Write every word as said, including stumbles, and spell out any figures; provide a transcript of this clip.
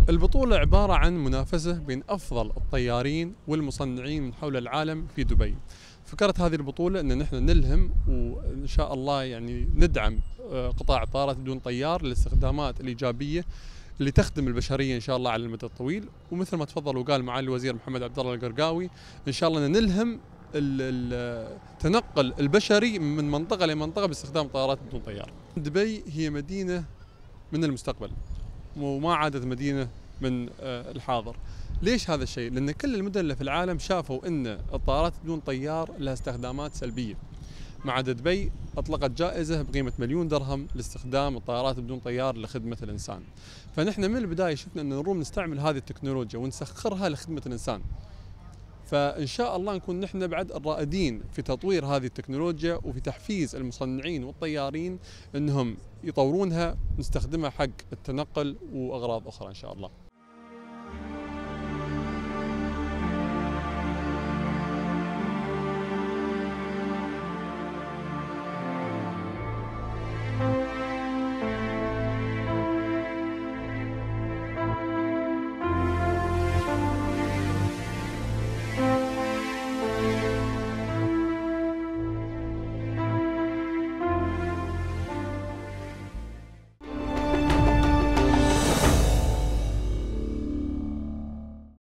البطولة عبارة عن منافسة بين أفضل الطيارين والمصنعين من حول العالم في دبي. فكرة هذه البطولة أن نحن نلهم وإن شاء الله يعني ندعم آه، قطاع الطائرات بدون طيار للاستخدامات الإيجابية اللي تخدم البشرية إن شاء الله على المدى الطويل. ومثل ما تفضل وقال معالي الوزير محمد عبد الله القرقاوي، إن شاء الله نلهم التنقل البشري من منطقة لمنطقة باستخدام طائرات بدون طيار. دبي هي مدينة من المستقبل وما عادت مدينة من الحاضر. ليش هذا الشيء؟ لأن كل المدن اللي في العالم شافوا أن الطائرات بدون طيار لها استخدامات سلبية. ما عدا دبي أطلقت جائزة بقيمة مليون درهم لاستخدام الطائرات بدون طيار لخدمة الإنسان. فنحن من البداية شفنا أن نروم نستعمل هذه التكنولوجيا ونسخرها لخدمة الإنسان. فإن شاء الله نكون نحن بعد الرائدين في تطوير هذه التكنولوجيا وفي تحفيز المصنعين والطيارين أنهم يطورونها نستخدمها حق التنقل وأغراض أخرى إن شاء الله.